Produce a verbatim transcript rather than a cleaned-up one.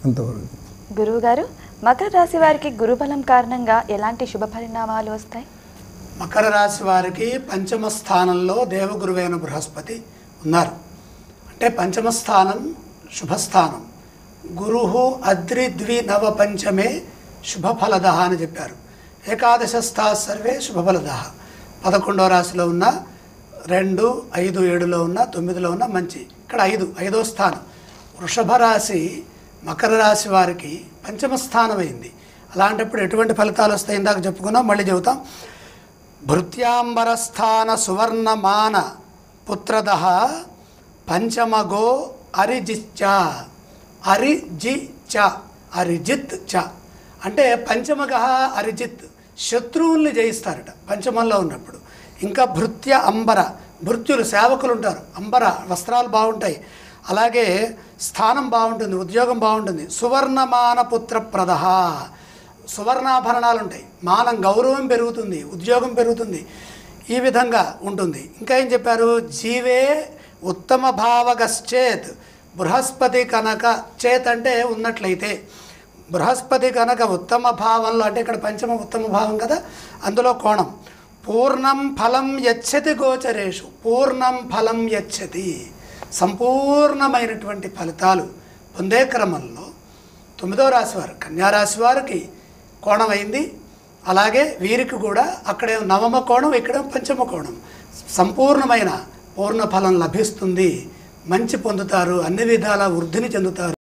అంతవరకు. గురువు గారు, మకర రాశి వారికి గురుబలం కారణంగా ఎలాంటి శుభ పరిణామాలు వస్తాయి? మకర రాశి వారికి పంచమ స్థానంలో దేవగురువైన బృహస్పతి ఉన్నారు. అంటే పంచమ స్థానం శుభస్థానం. గురు అద్రి ద్వి నవ పంచమే శుభఫలద అని చెప్పారు. ఏకాదశస్థా సర్వే శుభఫలద. పదకొండవ రాశిలో ఉన్న, రెండు ఐదు ఏడులో ఉన్న, తొమ్మిదిలో ఉన్న మంచి. ఇక్కడ ఐదు ఐదో స్థానం. వృషభ రాశి మకర రాశి వారికి పంచమ స్థానం అయింది. అలాంటప్పుడు ఎటువంటి ఫలితాలు వస్తాయి ఇందాక చెప్పుకున్నాం, మళ్ళీ చెబుతాం. భృత్యాంబరస్థాన సువర్ణమాన పుత్రద పంచమగో అరిజిచ్చ. అరిజిచ అరిజిత్ చ అంటే పంచమగ అరిజిత్, శత్రువుల్ని జయిస్తారట పంచమంలో ఉన్నప్పుడు. ఇంకా భృత్య అంబర, భృత్యులు సేవకులు ఉంటారు, అంబర వస్త్రాలు బాగుంటాయి, అలాగే స్థానం బాగుంటుంది, ఉద్యోగం బాగుంటుంది. సువర్ణమాన పుత్రప్రద, సువర్ణాభరణాలు ఉంటాయి, మానం గౌరవం పెరుగుతుంది, ఉద్యోగం పెరుగుతుంది, ఈ విధంగా ఉంటుంది. ఇంకా ఏం చెప్పారు? జీవే ఉత్తమ భావగశ్చేత్. బృహస్పతి కనుక, చేత్ అంటే ఉన్నట్లయితే, బృహస్పతి కనుక ఉత్తమ భావంలో, అంటే ఇక్కడ పంచమ ఉత్తమ భావం కదా, అందులో కోణం. పూర్ణం ఫలం యచ్చతి గోచరేషు. పూర్ణం ఫలం యచ్చతి, సంపూర్ణమైనటువంటి ఫలితాలు పొందే క్రమంలో తొమ్మిదవ రాశి వారు, కన్యారాశి వారికి కోణం అయింది. అలాగే వీరికి కూడా అక్కడే నవమ కోణం, ఇక్కడ పంచమ కోణం. సంపూర్ణమైన పూర్ణ ఫలం లభిస్తుంది, మంచి పొందుతారు, అన్ని విధాల వృద్ధిని చెందుతారు.